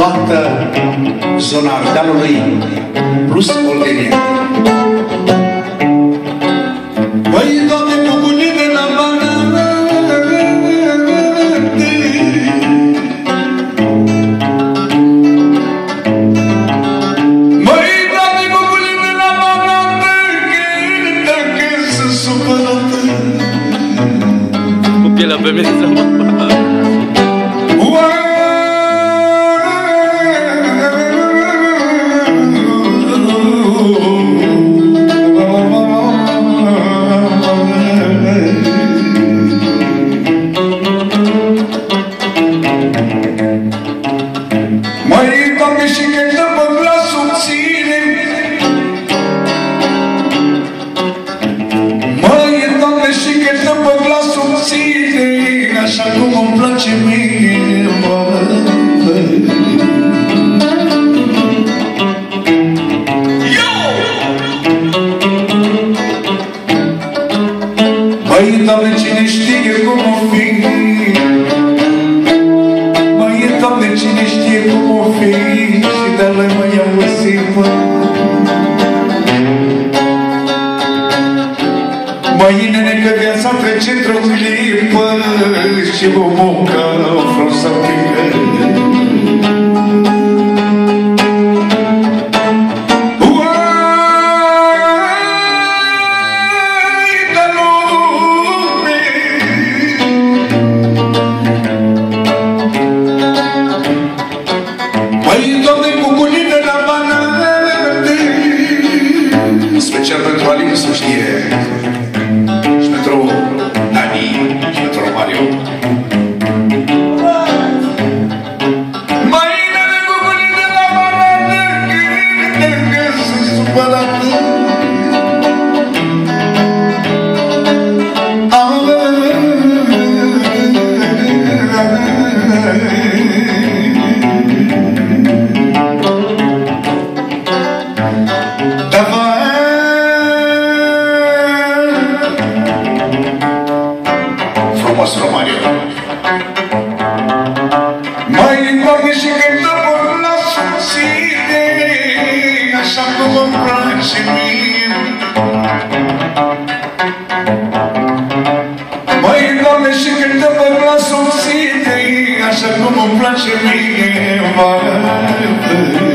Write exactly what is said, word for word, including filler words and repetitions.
toată zona Ardealului plus Oltenia. Băi, Doamne, bucurii de la Banate, băi, Doamne, bucurii de la Banate, dacă sunt supărată cu pielea pe mine să mă și o mocă vreau să pică. Special pentru Alin, să știe, și pentru Dani, și pentru Romario. Mâinile bucurii de la Banate, că sunt supărată. Romario. Mai Doamne, și cântă pot la subțire, așa cum îmi place mie. Mai Doamne, și cântă pot la subțire, așa cum îmi place mie.